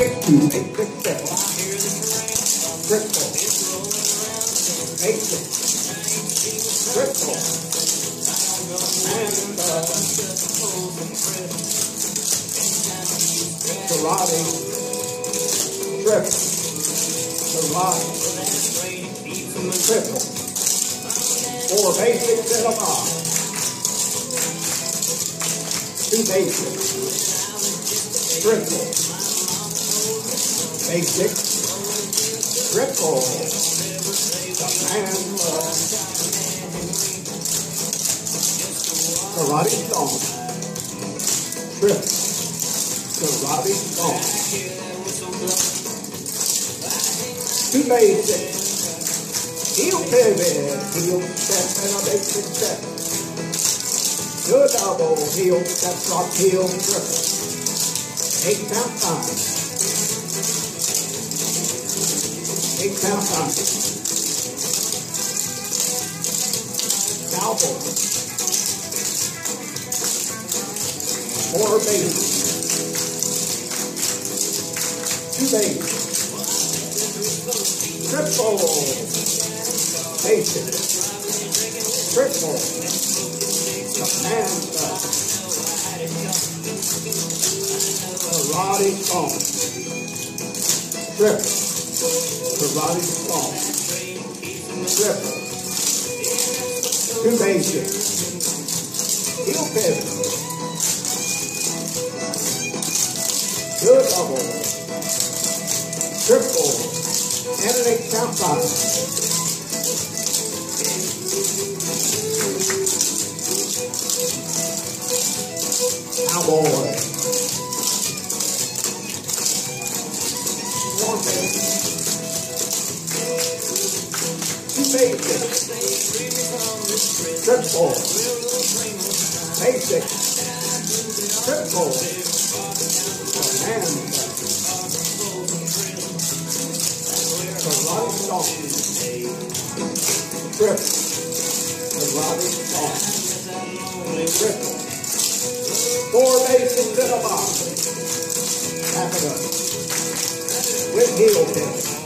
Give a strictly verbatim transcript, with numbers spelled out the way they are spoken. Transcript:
six two, eight six seven. Triple. Eight six. Triple. And uh, karate. Triple. Karate. Triple. Four basics and a bar. Two basics. Triple. Basic. Triple. And uh, karate song. Triple. Karate song. Two basics. Heel pivot. Heel step and a basic step. Good double. Heel step drop. Heel triple. Eight count time. Eight count time. Cowboy. Four bases. Two bases. Triple. Basic. Triple. Command. Karate song. Triple. Karate song. Triple. Two basics. Heel pivot. Good double. Triple. And an eight count five. Cowboy. One basic. Two basics. Triple. Basic. Triple. And karate song. Triple. Karate song. Triple. Four basics in a box. Half it up. With heel pivot.